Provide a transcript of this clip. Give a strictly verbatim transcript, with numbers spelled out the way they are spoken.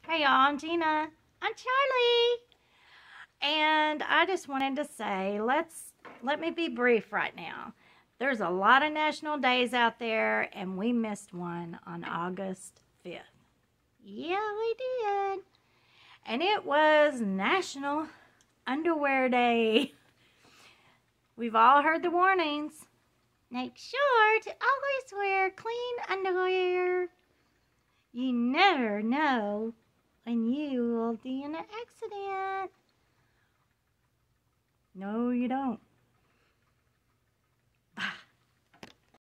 Hey y'all, I'm Gina. I'm Charlie. And I just wanted to say, let's let me be brief right now. There's a lot of national days out there, and we missed one on August fifth. Yeah, we did. And it was National Underwear Day. We've all heard the warnings. Make sure to always wear clean underwear. You never know when you will be in an accident. No, you don't.